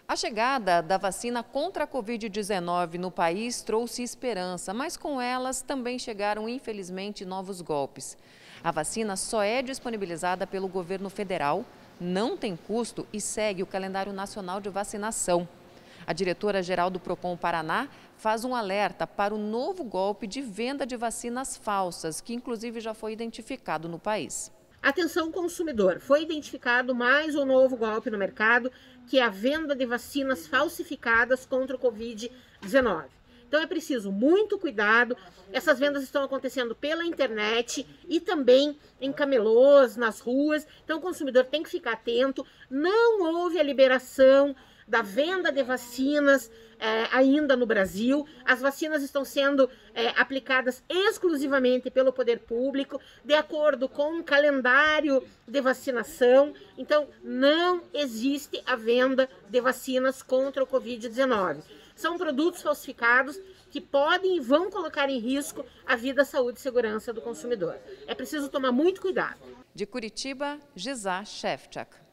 A chegada da vacina contra a Covid-19 no país trouxe esperança, mas com elas também chegaram, infelizmente, novos golpes. A vacina só é disponibilizada pelo governo federal, não tem custo e segue o calendário nacional de vacinação. A diretora-geral do Procon Paraná faz um alerta para o novo golpe de venda de vacinas falsas, que inclusive já foi identificado no país. Atenção consumidor, foi identificado mais um novo golpe no mercado, que é a venda de vacinas falsificadas contra o Covid-19. Então é preciso muito cuidado, essas vendas estão acontecendo pela internet e também em camelôs, nas ruas, então o consumidor tem que ficar atento, não houve a liberação da venda de vacinas ainda no Brasil. As vacinas estão sendo aplicadas exclusivamente pelo poder público, de acordo com um calendário de vacinação. Então, não existe a venda de vacinas contra o Covid-19. São produtos falsificados que podem e vão colocar em risco a vida, a saúde e segurança do consumidor. É preciso tomar muito cuidado. De Curitiba, Gisá Shefchak.